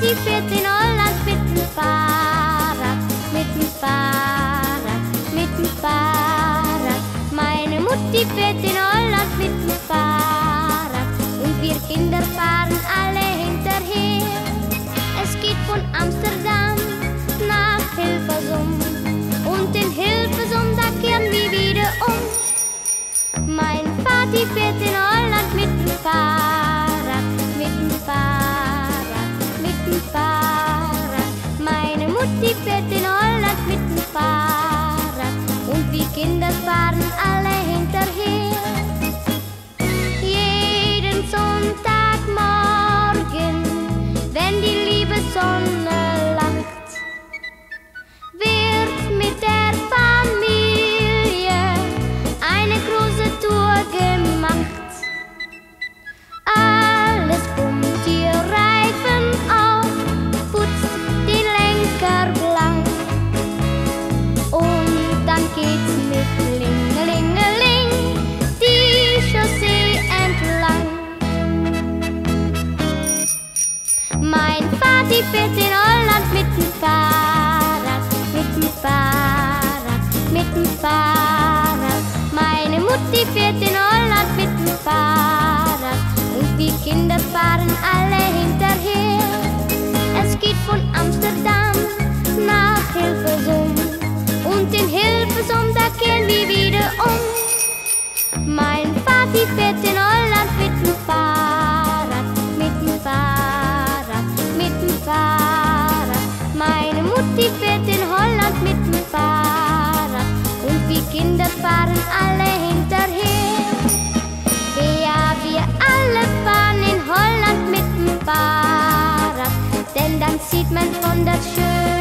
Vati fährt in Holland mit dem Fahrrad, mit dem Fahrrad, mit dem Fahrrad. Meine Mutti fährt in Holland mit dem Fahrrad und wir Kinder fahren alle hinterher. Es geht von Amsterdam nach Hilversum und in Hilversum, da kehren wir wieder um. Mein Vati fährt in Holland mit dem Fahrrad, mit dem Fahrrad, mit dem Fahrrad. Meine Mutti fährt in Holland mit dem Fahrrad und wir Kinder fahren alle hinterher. Jeden Sonntagmorgen, wenn die liebe Sonne lacht, wird mit der Familie eine große Tour gemacht. Alles pumpt die Reifen auf, putzt den Lenker blank und dann geht's mit Lingelingeling die Chaussee entlang. Mein Vati fährt in Holland mit dem Fahrrad, mit dem Fahrrad, mit dem Fahrrad. Meine Mutti fährt in Holland mit dem Fahrrad und wir Kinder fahren alle hinterher. Es geht von Amsterdam nach Hilversum und in Hilversum, da kehren wir wieder um. Mein Vati fährt in Holland mit dem Fahrrad, mit dem Fahrrad, mit dem Fahrrad. Meine Mutti fährt in Holland mit dem Fahrrad und wir Kinder fahren alle hinterher. Ja, wir alle fahren in Holland mit dem Fahrrad, denn dann sieht man von das schön